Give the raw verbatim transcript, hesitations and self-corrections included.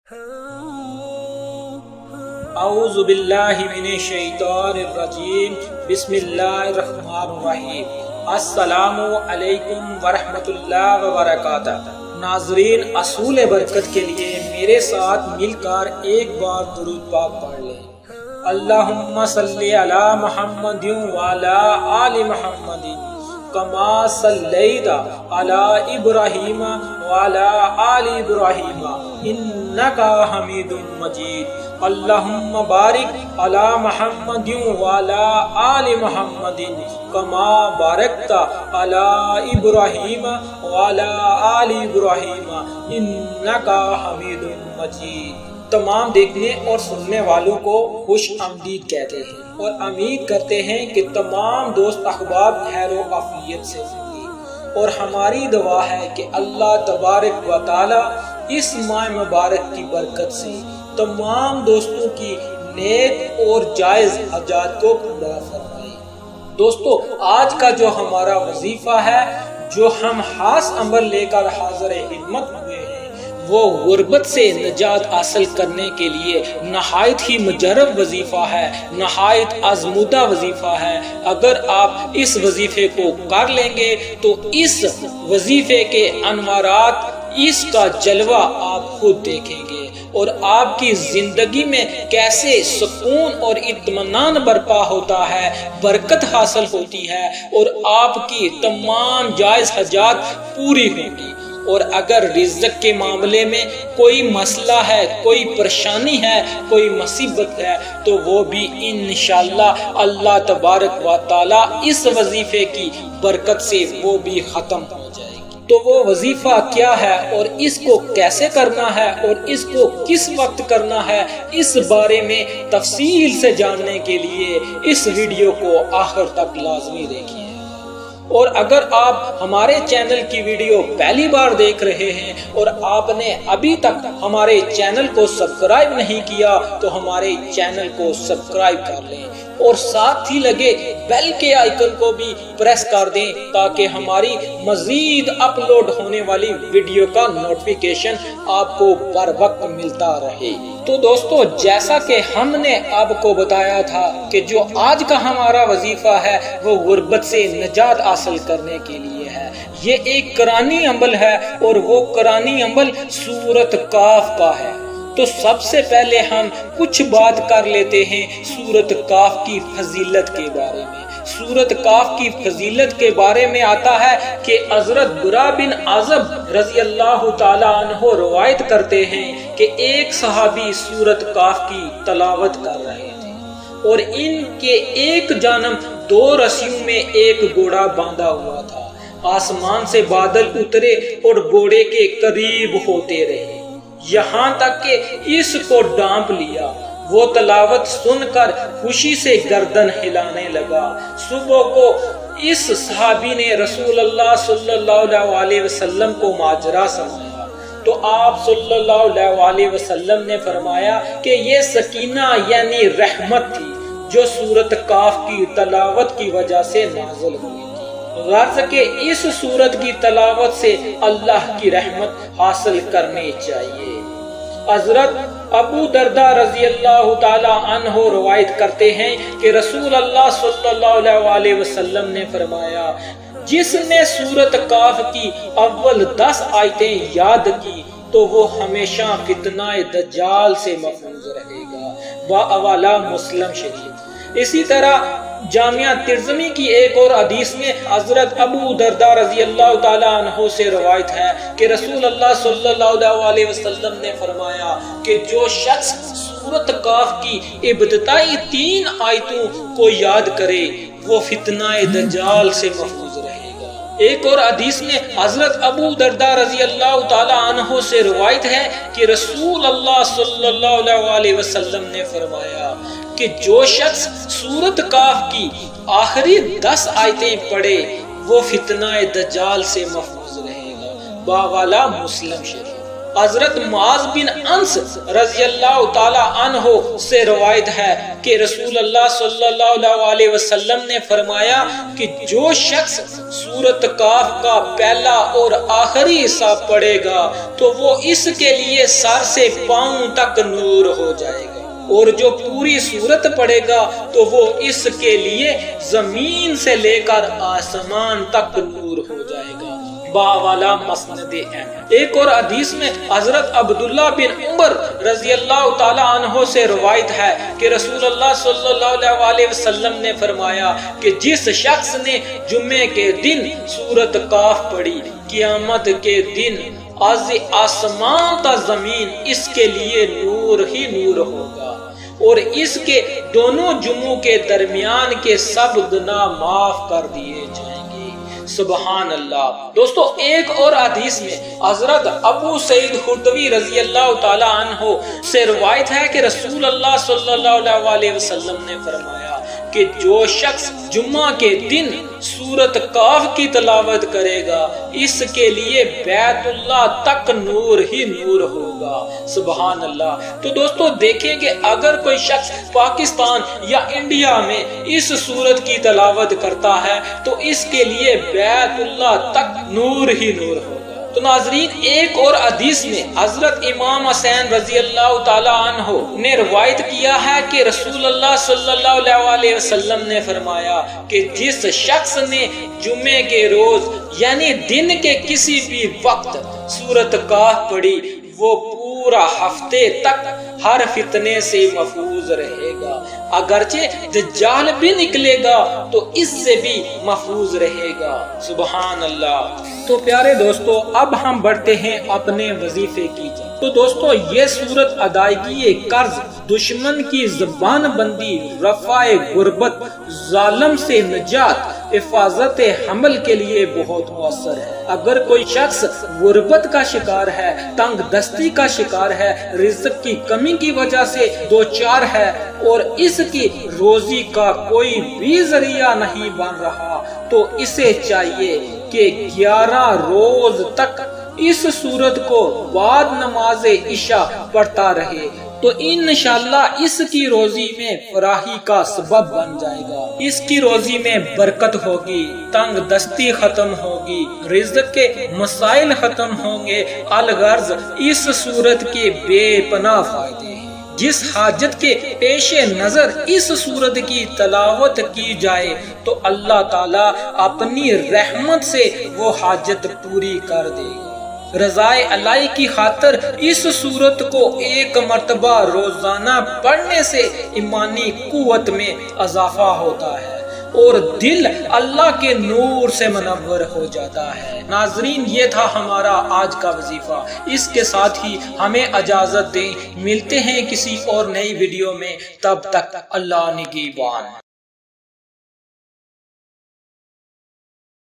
اعوذ باللہ من الشیطان الرجیم بسم اللہ الرحمن الرحیم السلام علیکم ورحمۃ اللہ وبرکاتہ۔ ناظرین، اصول برکت کے لیے میرے ساتھ مل کر ایک بار درود پاک پڑھ لیں۔ اللہم صلی علی محمد وعلی آل محمد کما صلیت علی ابراہیم وعلی آل ابراہیم انکا حمید مجید۔ اللہم بارک علی محمد وعلی آل محمد کما بارکت علی ابراہیم وعلی آل ابراہیم انکا حمید مجید۔ تمام دیکھنے اور سننے والوں کو خوش آمدید کہتے ہیں اور امید کرتے ہیں کہ تمام دوست احباب خیر و عافیت سے ہوں گے، اور ہماری دعا ہے کہ اللہ تبارک و تعالی اس ماہ مبارک کی برکت سے تمام دوستوں کی نیک اور جائز حاجات کو پورا فرمائے۔ دوستو، آج کا جو ہمارا وظیفہ ہے، جو ہم خاص عمل لے کر حاضر ہمت ہوئے ہیں، وہ غربت سے نجات حاصل کرنے کے لیے نہایت ہی مجرب وظیفہ ہے، نہایت آزمودہ وظیفہ ہے۔ اگر آپ اس وظیفے کو کر لیں گے تو اس وظیفے کے انوارات، اس کا جلوہ آپ خود دیکھیں گے، اور آپ کی زندگی میں کیسے سکون اور اطمینان برپا ہوتا ہے، برکت حاصل ہوتی ہے، اور آپ کی تمام جائز حاجات پوری ہوں گی۔ اور اگر رزق کے معاملے میں کوئی مسئلہ ہے، کوئی پریشانی ہے، کوئی مصیبت ہے، تو وہ بھی انشاءاللہ اللہ تبارک و تعالی اس وظیفے کی برکت سے وہ بھی ختم ہو جائے گی۔ تو وہ وظیفہ کیا ہے اور اس کو کیسے کرنا ہے اور اس کو کس وقت کرنا ہے، اس بارے میں تفصیل سے جاننے کے لیے اس ویڈیو کو آخر تک لازمی دیکھیے۔ اور اگر آپ ہمارے چینل کی ویڈیو پہلی بار دیکھ رہے ہیں اور آپ نے ابھی تک ہمارے چینل کو سبسکرائب نہیں کیا تو ہمارے چینل کو سبسکرائب کر لیں، اور ساتھ ہی لگے بیل کے آئیکن کو بھی پریس کر دیں تاکہ ہماری مزید اپلوڈ ہونے والی ویڈیو کا نوٹیفیکیشن آپ کو بر وقت ملتا رہے۔ تو دوستو، جیسا کہ ہم نے آپ کو بتایا تھا کہ جو آج کا ہمارا وظیفہ ہے وہ غربت سے نجات حاصل کرنے کے لیے ہے۔ یہ ایک قرآنی عمل ہے اور وہ قرآنی عمل سورۃ کاف کا ہے۔ تو سب سے پہلے ہم کچھ بات کر لیتے ہیں سورۃ کاف کی فضیلت کے بارے میں۔ سورۃ کاف کی فضیلت کے بارے میں آتا ہے کہ حضرت برا بن عازب رضی اللہ تعالی عنہ روایت کرتے ہیں کہ ایک صحابی سورۃ کاف کی تلاوت کر رہے تھے، اور ان کے ایک جانب دو رسیوں میں ایک گھوڑا باندھا ہوا تھا۔ آسمان سے بادل اترے اور گھوڑے کے قریب ہوتے رہے، یہاں تک کہ اس کو ڈانپ لیا۔ وہ تلاوت سن کر خوشی سے گردن ہلانے لگا۔ صبح کو اس صحابی نے رسول اللہ صلی اللہ علیہ وسلم کو ماجرا سنایا، تو آپ صلی اللہ علیہ وسلم نے فرمایا کہ یہ سکینہ یعنی رحمت تھی جو سورۃ کاف کی تلاوت کی وجہ سے نازل ہوئی تھی۔ غرض کہ اس سورت کی تلاوت سے اللہ کی رحمت حاصل کرنی چاہیے۔ حضرت ابو درداء رضی اللہ تعالی عنہ روایت کرتے ہیں کہ رسول اللہ صلی اللہ علیہ وسلم نے فرمایا، جس نے سورۃ کاف کی اول دس آیتیں یاد کی تو وہ ہمیشہ فتنہ دجال سے محفوظ رہے گا۔ باحوالہ مسلم شریف۔ اسی طرح جامعہ ترمذی کی ایک اور حدیث میں حضرت ابو درداء رضی اللہ تعالی عنہ سے روایت ہے کہ رسول اللہ صلی اللہ علیہ وسلم نے فرمایا کہ جو شخص سورۃ کاف کی ابتدائی تین آیتوں کو یاد کرے وہ فتنہ دجال سے محفوظ رہے گا۔ ایک اور حدیث میں حضرت ابو درداء رضی اللہ تعالی عنہ سے روایت ہے کہ رسول اللہ صلی اللہ علیہ وسلم نے فرمایا کہ جو شخص سورۃ کاف کی آخری دس آیتیں پڑھے وہ فتنہ دجال سے محفوظ رہے گا۔ باوالا مسلم شریف۔ حضرت معاذ بن انس رضی اللہ تعالی عنہ سے روایت ہے کہ رسول اللہ صلی اللہ علیہ وسلم نے فرمایا کہ جو شخص سورۃ کاف کا پہلا اور آخری حصہ پڑھے گا تو وہ اس کے لیے سر سے پاؤں تک نور ہو جائے گا، اور جو پوری سورت پڑھے گا تو وہ اس کے لیے زمین سے لے کر آسمان تک نور ہو جائے گا۔ باوالا مسند احمد۔ ایک اور حدیث میں حضرت عبداللہ بن عمر رضی اللہ تعالی عنہ سے روایت ہے کہ رسول اللہ صلی اللہ علیہ وسلم نے فرمایا کہ جس شخص نے جمعے کے دن سورۃ کاف پڑھی، قیامت کے دن از آسمان تا زمین اس کے لیے نور ہی نور ہوگا، اور اس کے دونوں جمعوں کے درمیان کے سب گناہ معاف کر دیے جائیں گے۔ سبحان اللہ۔ دوستو ایک اور حدیث میں حضرت ابو سعید خدری رضی اللہ تعالی عنہ سے روایت ہے کہ رسول اللہ صلی اللہ علیہ وسلم نے فرمایا کہ جو شخص جمعہ کے دن سورۃ کاف کی تلاوت کرے گا اس کے لیے بیت اللہ تک نور ہی نور ہوگا۔ سبحان اللہ۔ تو دوستو دیکھیں کہ اگر کوئی شخص پاکستان یا انڈیا میں اس سورت کی تلاوت کرتا ہے تو اس کے لیے بیت اللہ تک نور ہی نور ہوگا۔ تو ناظرین ایک اور حدیث میں حضرت امام حسین رضی اللہ تعالی عنہ نے روایت کیا ہے کہ رسول اللہ صلی اللہ علیہ وسلم نے فرمایا کہ جس شخص نے جمعے کے روز یعنی دن کے کسی بھی وقت سورۃ کاف پڑھی وہ پورا ہفتے تک ہر فتنے سے محفوظ رہے گا، اگرچہ دجال بھی نکلے گا تو اس سے بھی محفوظ رہے گا۔ سبحان اللہ۔ تو پیارے دوستو اب ہم بڑھتے ہیں اپنے وظیفے کی جانب۔ تو دوستو یہ صورت ادائیگی قرض، دشمن کی زبان بندی، رفع غربت، ظالم سے نجات، حفاظت حمل کے لیے بہت مؤثر ہے۔ اگر کوئی شخص غربت کا شکار ہے، تنگ دستی کا شکار ہے، رزق کی کمی کی وجہ سے دو چار ہے اور اس کی روزی کا کوئی بھی ذریعہ نہیں بن رہا تو اسے چاہیے کہ گیارہ روز تک اس سورت کو بعد نماز عشاء پڑھتا رہے تو انشاءاللہ اس کی روزی میں فراخی کا سبب بن جائے گا، اس کی روزی میں برکت ہوگی، تنگ دستی ختم ہوگی، رزق کے مسائل ختم ہوں گے۔ الغرض اس سورت کے بے پناہ فائدے ہیں۔ جس حاجت کے پیش نظر اس سورت کی تلاوت کی جائے تو اللہ تعالیٰ اپنی رحمت سے وہ حاجت پوری کر دے گا۔ رضائے اللہ کی خاطر اس سورت کو ایک مرتبہ روزانہ پڑھنے سے ایمانی قوت میں اضافہ ہوتا ہے اور دل اللہ کے نور سے منور ہو جاتا ہے۔ ناظرین یہ تھا ہمارا آج کا وظیفہ، اس کے ساتھ ہی ہمیں اجازت دیں، ملتے ہیں کسی اور نئی ویڈیو میں، تب تک اللہ نگہبان۔